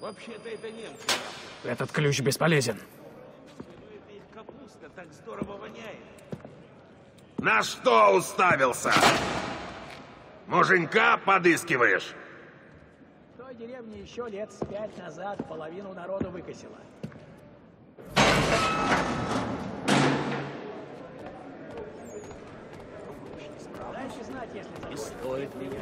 Вообще-то это немцы. Этот ключ бесполезен. Их капуста так здорово воняет. На что уставился? Муженька подыскиваешь? В той деревне еще лет с 5 назад половину народу выкосила. Дайте знать, если не стоит меня.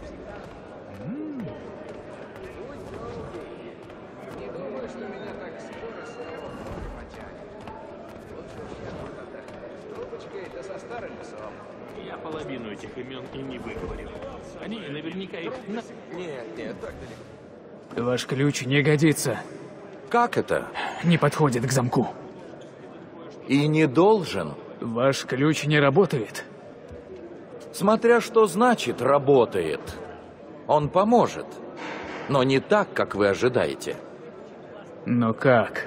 Не думаю, что меня так скоро с него потянет. Лучше уж я подожду. С трубочкой, да со старым псом. Я половину этих имен и не выговорил. Они наверняка их... Нет, так далеко. Ваш ключ не годится. Как это? Не подходит к замку. И не должен. Ваш ключ не работает. Смотря что значит «работает». Он поможет. Но не так, как вы ожидаете. Но как?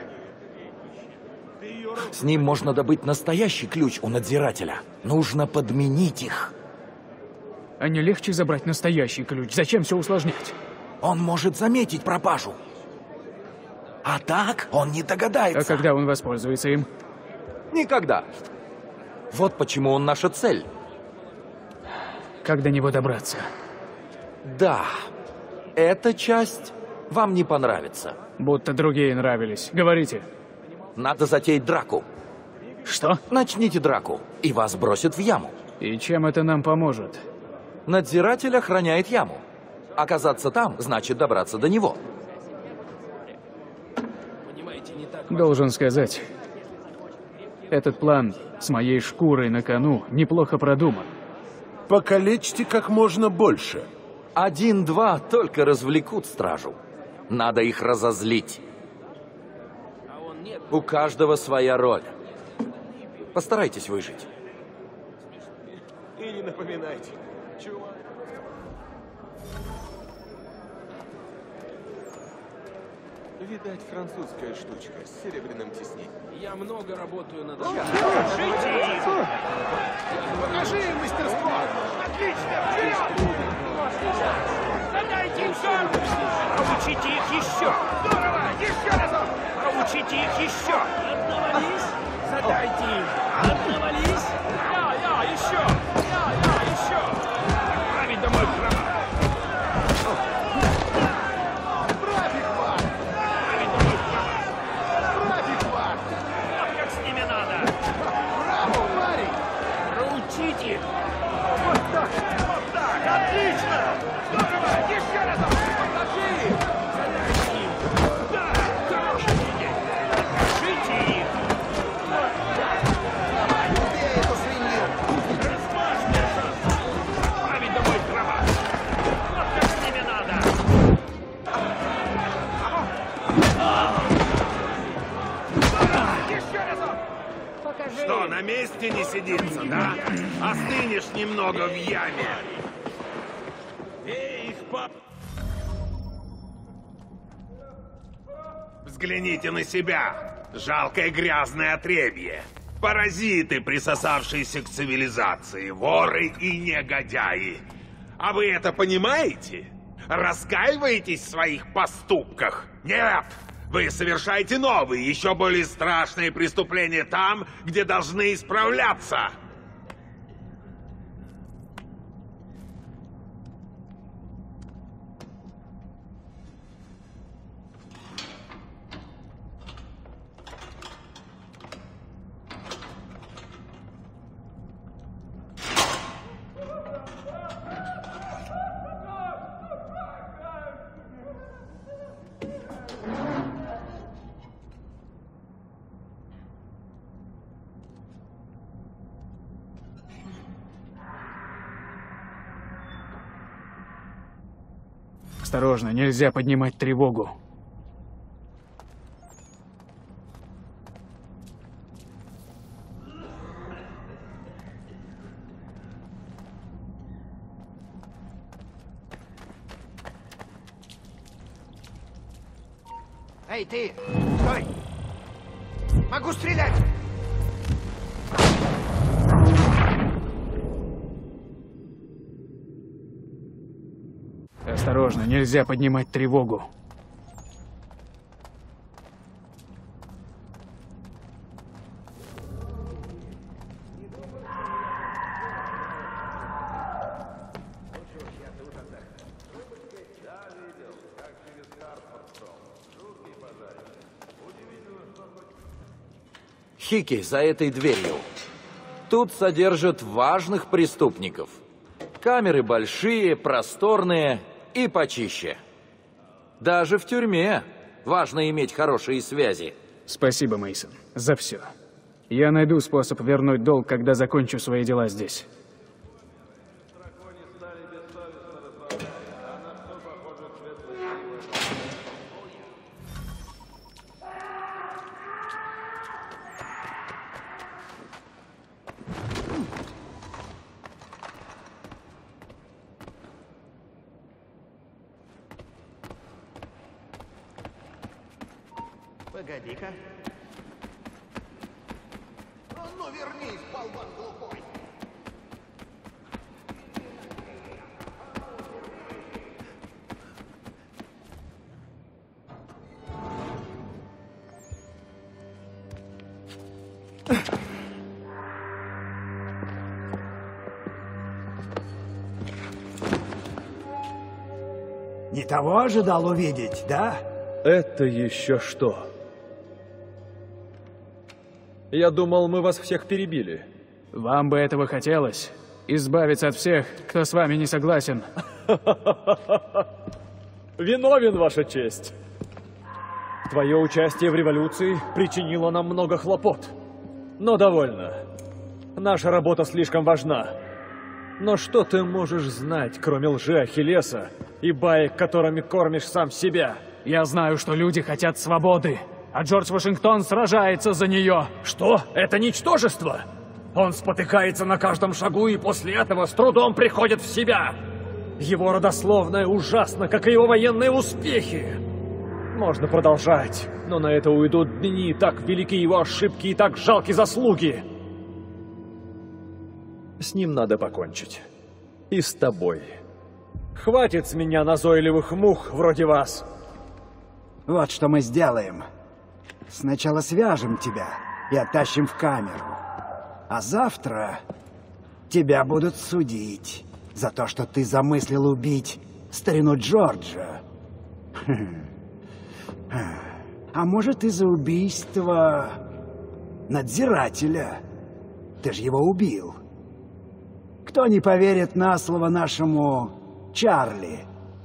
С ним можно добыть настоящий ключ у надзирателя. Нужно подменить их. А не легче забрать настоящий ключ? Зачем все усложнять? Он может заметить пропажу. А так он не догадается. А когда он воспользуется им? Никогда. Вот почему он наша цель. Как до него добраться? Да, эта часть вам не понравится. Будто другие нравились. Говорите. Надо затеять драку. Что? Начните драку, и вас бросят в яму. И чем это нам поможет? Надзиратель охраняет яму. Оказаться там значит добраться до него. Должен сказать, этот план с моей шкурой на кону неплохо продуман. Покалечьте как можно больше. 1-2 только развлекут стражу. Надо их разозлить. У каждого своя роль. Постарайтесь выжить. И не напоминайте. Чувак. Видать, французская штучка с серебряным тиснением. Я много работаю над... Покажи им мастерство! Отлично! Задайте им шар! Проучите их еще! Здорово! Еще разок! Проучите их еще! Обнавались? Задайте им! Обнавались? Я, еще! Я, еще! Отправить домой права! Братик ваш! Отправить домой права! Братик ваш! Вот как с ними надо! Браво, парень! Проучить их! Вот так! Вот так! Отлично! Здорово! Еще разок! Покажи им! Задайте им! Да! Хороший день! Покажите их! Давай, убей эту свинью! Размажь мерзавца! Отправить домой права! Вот как с ними надо! Еще разок! Покажи. Что, на месте не сидится, да? Остынешь немного в яме. Эй, их пап! Взгляните на себя. Жалкое грязное отребье. Паразиты, присосавшиеся к цивилизации, воры и негодяи. А вы это понимаете? Раскаиваетесь в своих поступках? Нет! Вы совершаете новые, еще более страшные преступления там, где должны исправляться. Осторожно, нельзя поднимать тревогу. Эй, ты! Стой! Могу стрелять! Осторожно, нельзя поднимать тревогу. Хики, за этой дверью. Тут содержат важных преступников. Камеры большие, просторные и почище. Даже в тюрьме важно иметь хорошие связи. Спасибо, Мейсон, за все. Я найду способ вернуть долг, когда закончу свои дела здесь. Погоди-ка. Ну вернись, болван глупой! Не того ожидал увидеть, да? Это еще что? Я думал, мы вас всех перебили. Вам бы этого хотелось? Избавиться от всех, кто с вами не согласен. Виновен, Ваша честь. Твое участие в революции причинило нам много хлопот. Но довольно. Наша работа слишком важна. Но что ты можешь знать, кроме лжи Ахиллеса и баек, которыми кормишь сам себя? Я знаю, что люди хотят свободы, а Джордж Вашингтон сражается за нее. Что? Это ничтожество? Он спотыкается на каждом шагу и после этого с трудом приходит в себя. Его родословная ужасна, как и его военные успехи. Можно продолжать, но на это уйдут дни, так велики его ошибки и так жалки заслуги. С ним надо покончить. И с тобой. Хватит с меня назойливых мух вроде вас. Вот что мы сделаем. Сначала свяжем тебя и оттащим в камеру. А завтра тебя будут судить за то, что ты замыслил убить старину Джорджа. А может, и за убийство надзирателя. Ты же его убил. Кто не поверит на слово нашему Чарли?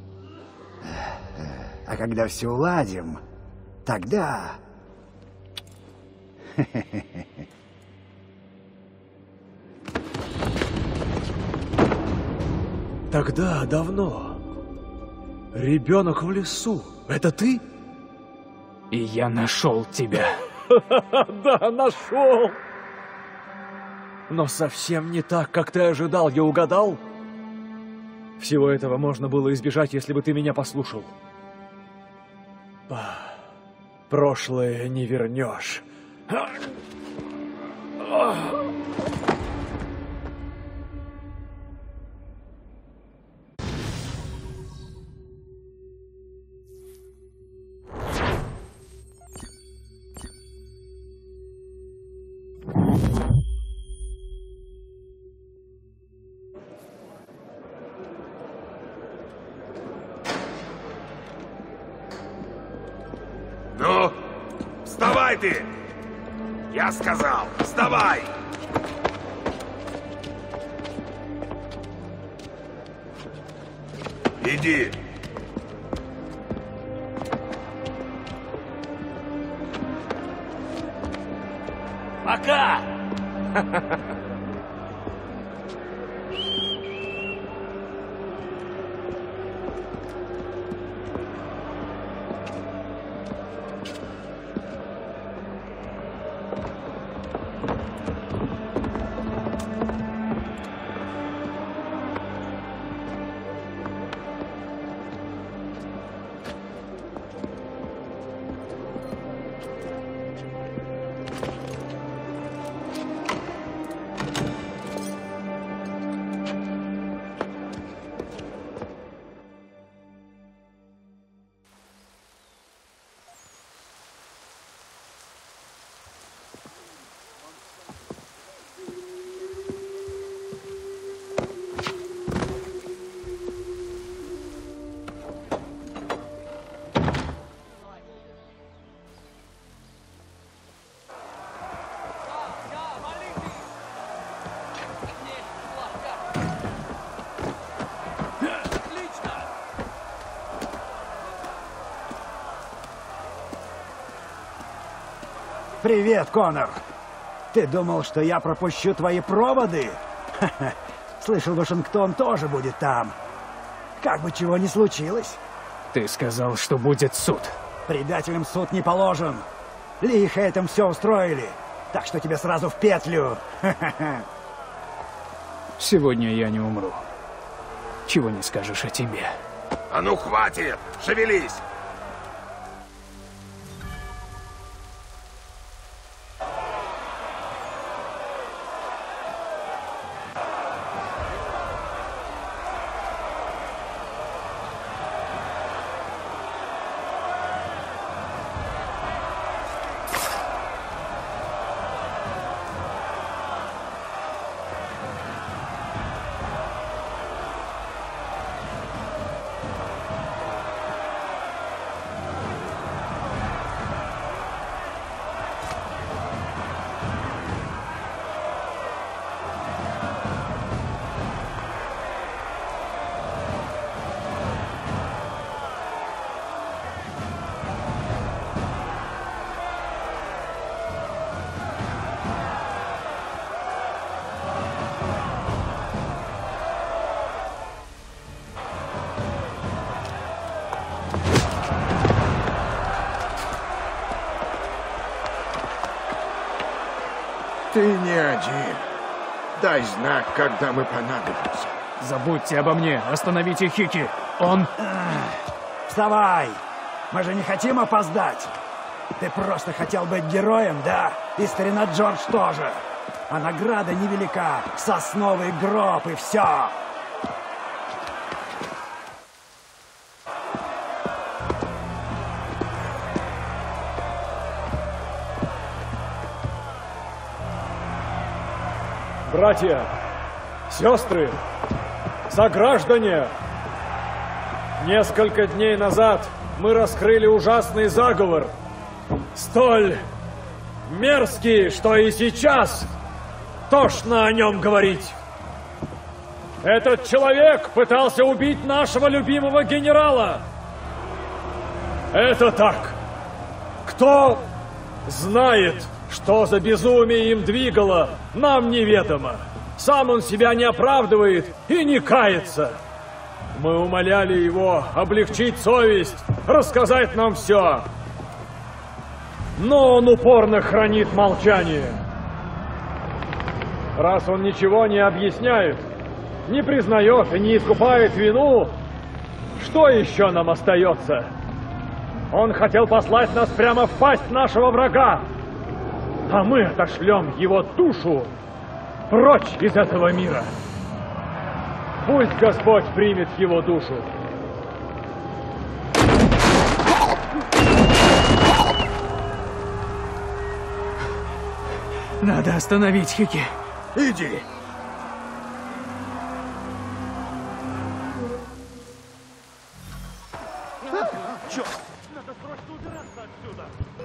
А когда все уладим, тогда... Тогда, давно. Ребенок в лесу. Это ты? И я нашел тебя. Да, нашел. Но совсем не так, как ты ожидал. Я угадал? Всего этого можно было избежать, если бы ты меня послушал. Прошлое не вернешь. Ну, вставай ты! Я сказал, вставай! Иди! Пока! Привет, Конор. Ты думал, что я пропущу твои проводы? Ха-ха. Слышал, Вашингтон тоже будет там. Как бы чего ни случилось. Ты сказал, что будет суд. Предателям суд не положен. Ли и Хейтем все устроили. Так что тебе сразу в петлю. Ха-ха-ха. Сегодня я не умру. Чего не скажешь о тебе. А ну хватит! Шевелись! Ты не один. Дай знак, когда мы понадобимся. Забудьте обо мне. Остановите Хики. Он... Вставай! Мы же не хотим опоздать. Ты просто хотел быть героем, да? И старина Джордж тоже. А награда невелика. Сосновый гроб и все. Братья, сестры, сограждане! Несколько дней назад мы раскрыли ужасный заговор, столь мерзкий, что и сейчас тошно о нем говорить. Этот человек пытался убить нашего любимого генерала. Это так. Кто знает, что за безумие им двигало, нам неведомо. Сам он себя не оправдывает и не кается. Мы умоляли его облегчить совесть, рассказать нам все. Но он упорно хранит молчание. Раз он ничего не объясняет, не признает и не искупает вину, что еще нам остается? Он хотел послать нас прямо в пасть нашего врага, а мы отошлем его душу прочь из этого мира. Пусть Господь примет его душу. Надо остановить Хики. Иди. Черт! Надо срочно убираться отсюда!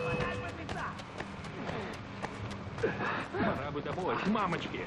Пора бы домой, к мамочке.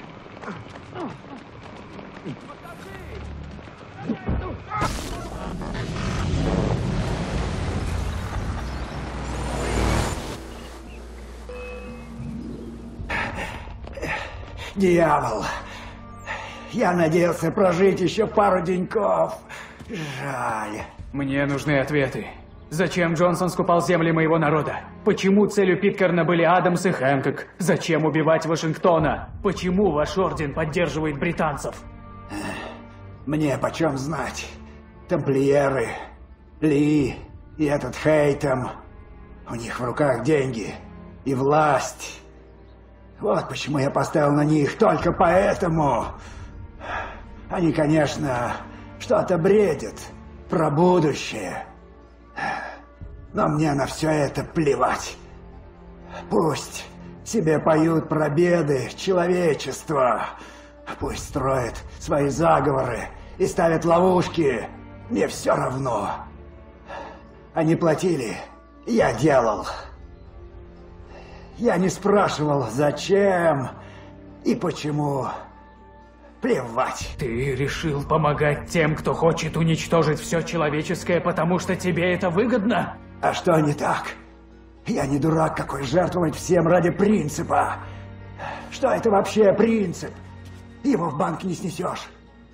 Дьявол! Я надеялся прожить еще пару деньков. Жаль. Мне нужны ответы. Зачем Джонсон скупал земли моего народа? Почему целью Питкерна были Адамс и Хэнкок? Зачем убивать Вашингтона? Почему ваш орден поддерживает британцев? Мне почем знать? Тамплиеры, Ли и этот Хейтем. У них в руках деньги и власть. Вот почему я поставил на них, только поэтому. Они, конечно, что-то бредят про будущее. Но мне на все это плевать. Пусть себе поют про беды человечества. Пусть строят свои заговоры и ставят ловушки. Мне все равно. Они платили, я делал. Я не спрашивал, зачем и почему. Плевать. Ты решил помогать тем, кто хочет уничтожить все человеческое, потому что тебе это выгодно? А что не так? Я не дурак какой жертвовать всем ради принципа. Что это вообще принцип? Его в банк не снесешь.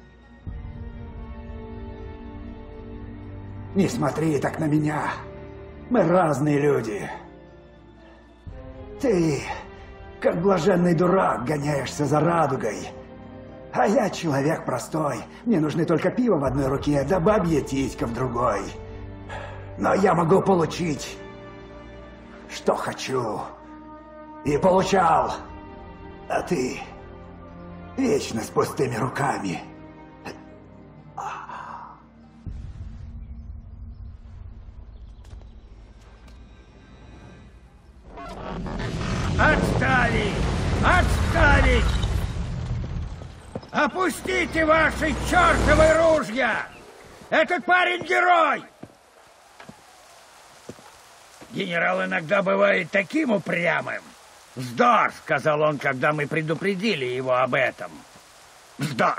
Не смотри так на меня. Мы разные люди. Ты, как блаженный дурак, гоняешься за радугой. А я человек простой. Мне нужны только пиво в одной руке, да бабья титька в другой. Но я могу получить, что хочу. И получал. А ты вечно с пустыми руками. Отставить! Отставить! Опустите ваши чертовы ружья! Этот парень герой! Генерал иногда бывает таким упрямым. «Вздор», — сказал он, когда мы предупредили его об этом. «Вздор».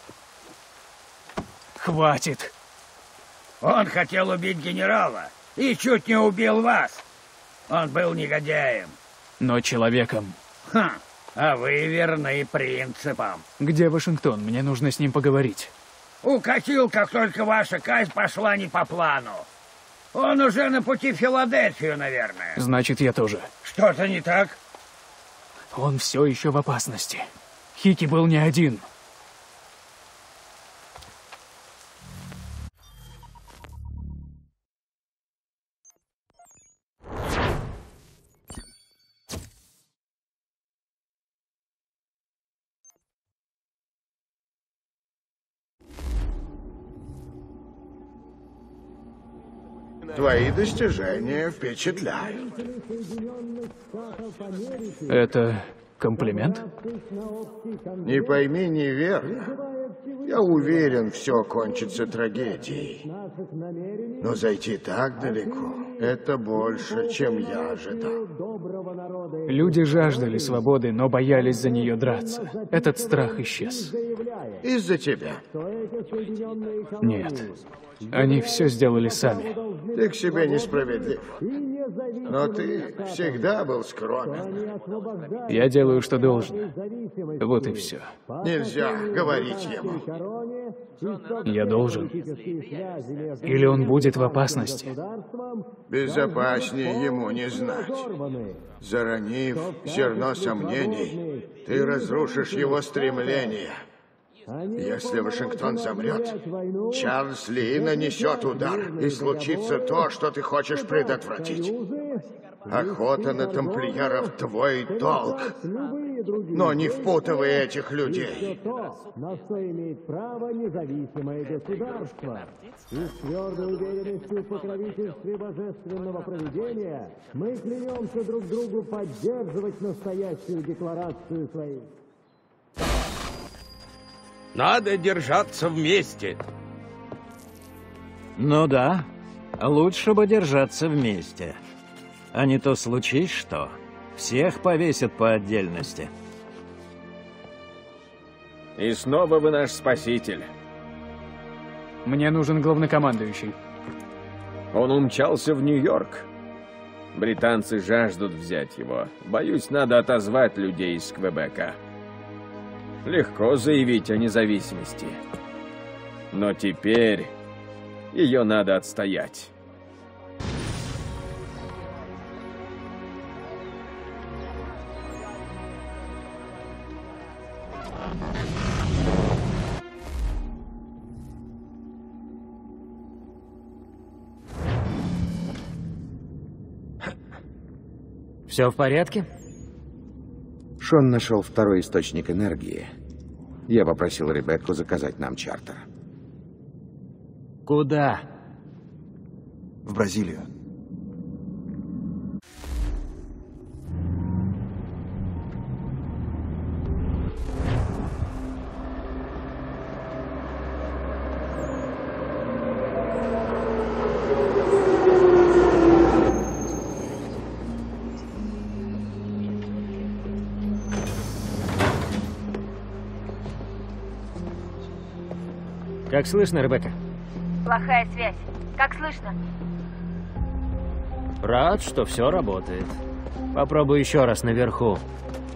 Хватит. Он хотел убить генерала и чуть не убил вас. Он был негодяем. Но человеком. Ха, а вы верны принципам. Где Вашингтон? Мне нужно с ним поговорить. Укатил, как только ваша казнь пошла не по плану. Он уже на пути в Филадельфию, наверное. Значит, я тоже. Что-то не так? Он все еще в опасности. Хики был не один. Твои достижения впечатляют. Это комплимент? Не пойми неверно. Я уверен, все кончится трагедией. Но зайти так далеко — это больше, чем я ожидал. Люди жаждали свободы, но боялись за нее драться. Этот страх исчез. Из-за тебя. Нет. Они все сделали сами. Ты к себе несправедлив. Но ты всегда был скромен. Я делаю, что должен. Вот и все. Нельзя говорить ему. Я должен. Или он будет в опасности. Безопаснее ему не знать. Заронив зерно сомнений, ты разрушишь его стремление. Если Вашингтон замрет, Чарльз Ли нанесет удар, и случится то, что ты хочешь предотвратить. Охота на тамплиеров — твой долг. Но не впутывай этих людей. На что имеет право независимое государство. И с твердой уверенностью в покровительстве божественного провидения мы клянемся друг другу поддерживать настоящую декларацию своей. Надо держаться вместе. Ну да, лучше бы держаться вместе. А не то случись что, всех повесят по отдельности. И снова вы наш спаситель. Мне нужен главнокомандующий. Он умчался в Нью-Йорк. Британцы жаждут взять его. Боюсь, надо отозвать людей из Квебека. Легко заявить о независимости. Но теперь ее надо отстоять. Все в порядке? Шон нашел второй источник энергии. Я попросил Ребекку заказать нам чартер. Куда? В Бразилию. Как слышно, Ребекка? Плохая связь. Как слышно? Рад, что все работает. Попробуй еще раз наверху.